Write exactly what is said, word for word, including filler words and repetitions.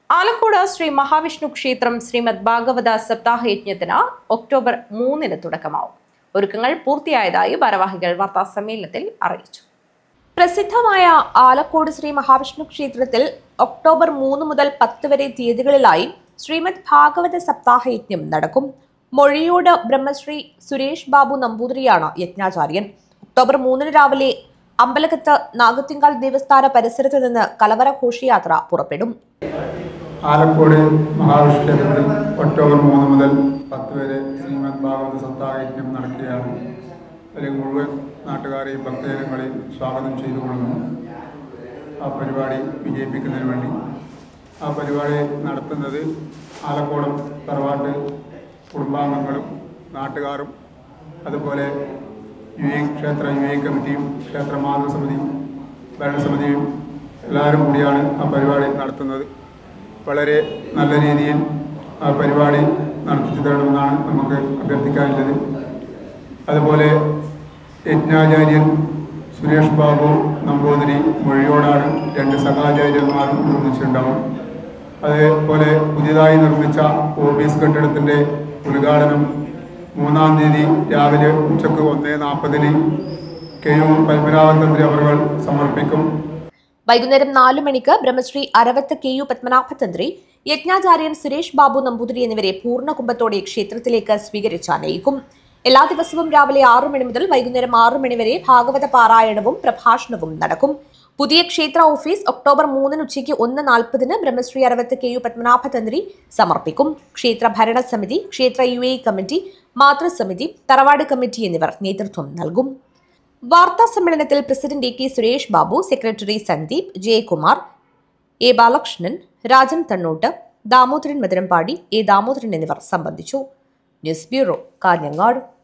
ആലക്കോട് ശ്രീ മഹാവിഷ്ണു ക്ഷേത്രം ശ്രീമദ് ഭാഗവത സപ്താഹ യജ്ഞത്തിന് ഒക്ടോബർ മൂന്നിന് തുടക്കമാവും. ഒരുക്കങ്ങൾ പൂർത്തിയായതായി ഭാരവാഹികൾ വാർത്താ സമ്മേളനത്തിൽ അറിയിച്ചു. പ്രസിദ്ധമായ ആലക്കോട് ശ്രീ മഹാവിഷ്ണു ക്ഷേത്രത്തിൽ ഒക്ടോബർ മൂന്ന് മുതൽ പത്ത് വരെ തീയതികളിലായി ശ്രീമദ് ഭാഗവത സപ്താഹ യജ്ഞം നടക്കും. മൊഴിയോട് ബ്രഹ്മശ്രീ സുരേഷ് ബാബു നമ്പൂതിരിയാണ് യജ്ഞാചാര്യൻ. ഒക്ടോബർ മൂന്നിന് രാവിലെ അമ്പലകത്ത് നാഗത്തിങ്കാൽ ദേവസ്ഥാന പരിസരത്ത് നിന്ന് കലവറ ഘോഷയാത്ര പുറപ്പെടും. ആലക്കോട് മഹാവിഷ്ണു ക്ഷേത്രത്തിൽ ഒക്ടോബർ മൂന്ന് മുതൽ പത്ത് വരെ ശ്രീമദ് ഭാഗവത സപ്താഹ യജ്ഞം നടക്കുകയാണ്. അതിൽ മുഴുവൻ നാട്ടുകാരെയും ഭക്തജനങ്ങളെയും സ്വാഗതം ചെയ്തുകൊള്ളുന്നു. ആ പരിപാടി വിജയിപ്പിക്കുന്നതിന് വേണ്ടി ആ പരിപാടി നടത്തുന്നത് ആലക്കോടം തറവാട്ട് കുടുംബാംഗങ്ങളും നാട്ടുകാരും അതുപോലെ യു എ ക്ഷേത്ര യു എ കമ്മിറ്റിയും ക്ഷേത്ര മാതൃസമിതിയും ഭരണസമിതിയും എല്ലാവരും കൂടിയാണ് ആ പരിപാടി നടത്തുന്നത്. വളരെ നല്ല രീതിയിൽ ആ പരിപാടി നടത്തിച്ചു തരണമെന്നാണ് നമുക്ക് അഭ്യർത്ഥിക്കാനുള്ളത്. അതുപോലെ യജ്ഞാചാര്യൻ സുരേഷ് ബാബു നമ്പൂതിരി മൊഴിയോടാണ് രണ്ട് സഹാചാര്യന്മാരും നിർമ്മിച്ചിട്ടുണ്ടാവും. അതേപോലെ പുതിയതായി നിർമ്മിച്ച ഓഫീസ് കെട്ടിടത്തിൻ്റെ ഉദ്ഘാടനം മൂന്നാം തീയതി രാവിലെ ഉച്ചക്ക് ഒന്നേ നാൽപ്പതിന് കെ യു പത്മനാഭതന്ത്രി അവർ സമർപ്പിക്കും. വൈകുന്നേരം നാലു മണിക്ക് ബ്രഹ്മശ്രീ അരവത്ത് കെ യു പത്മനാഭതന്ത്രി, യജ്ഞാചാര്യൻ സുരേഷ് ബാബു നമ്പൂതിരി എന്നിവരെ പൂർണ്ണകുംഭത്തോടെ ക്ഷേത്രത്തിലേക്ക് സ്വീകരിച്ചാനയിക്കും. എല്ലാ ദിവസവും രാവിലെ ആറു മണി മുതൽ വൈകുന്നേരം ആറു മണി വരെ ഭാഗവത പാരായണവും പ്രഭാഷണവും നടക്കും. പുതിയ ക്ഷേത്ര ഓഫീസ് ഒക്ടോബർ മൂന്നിന് ഉച്ചയ്ക്ക് ഒന്ന് നാൽപ്പതിന് ബ്രഹ്മശ്രീ അരവത്ത് കെ യു പത്മനാഭതന്ത്രി സമർപ്പിക്കും. ക്ഷേത്ര ഭരണസമിതി, ക്ഷേത്ര യു എ കമ്മിറ്റി, മാതൃസമിതി, തറവാട് കമ്മിറ്റി എന്നിവർ നേതൃത്വം നൽകും. വാർത്താ സമ്മേളനത്തിൽ president A K Suresh Babu, secretary Sandeep, Jayakumar, A Balakrishnan, Rajan Thannott, Damodaran Madhurampadi, A Damodaran എന്നിവർ സംബന്ധിച്ചു. News bureau, Kanhangad.